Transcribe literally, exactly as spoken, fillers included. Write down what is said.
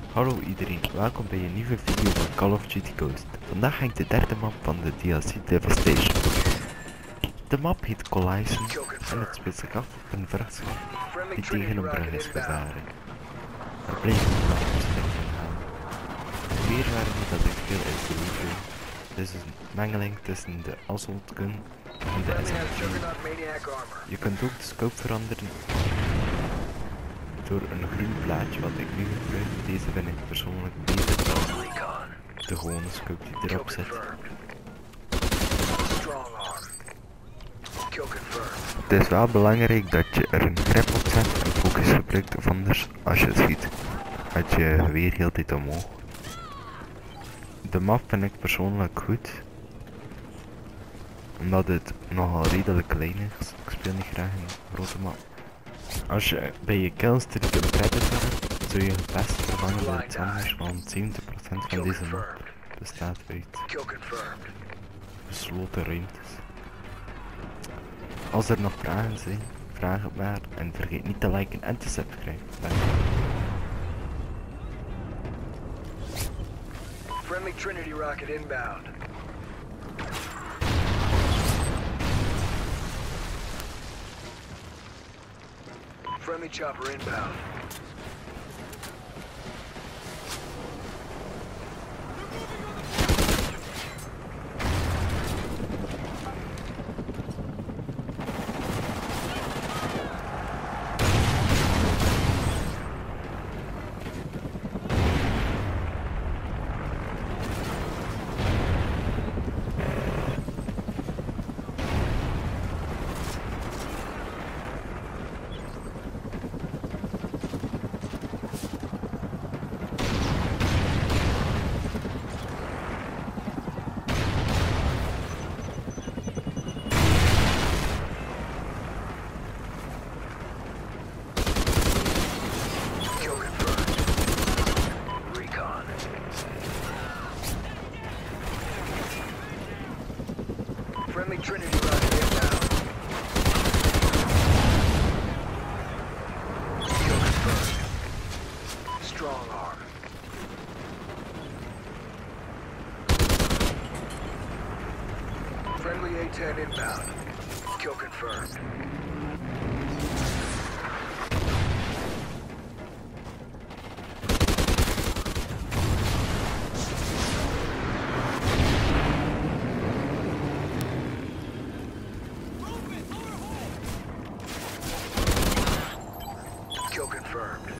Hallo iedereen, welkom bij een nieuwe video van Call of Duty Ghost. Vandaag hangt de derde map van de D L C Devastation. De map heet Collison en het speelt zich af op een vrachtschip die tegen een brug is gevaren. Er blijven nog versterkingen gaan. De weerwaarde dat ik speel is de Legion. Het is een mengeling tussen de Assault Gun en de S M G. Je kunt ook de scope veranderen door een groen plaatje wat ik nu gebruik. Deze vind ik persoonlijk beter dan de gewone scope die erop zit. Het is wel belangrijk dat je er een grip op zet en focus gebruikt, of anders als je schiet gaat je geweer heel de tijd omhoog. De map vind ik persoonlijk goed, omdat het nogal redelijk klein is. Ik speel niet graag een grote map. Als je bij je killstreak een predator hebt, zul je het best vervangen door iets anders, want zeventig procent van deze map bestaat uit gesloten ruimtes. Als er nog vragen zijn, vraag het maar en vergeet niet te liken en te subscriben. Dank je. Friendly Trinity rocket inbound. Friendly chopper inbound. Friendly Trinity rocket inbound. Kill confirmed. Strong arm. Friendly A ten inbound. Kill confirmed.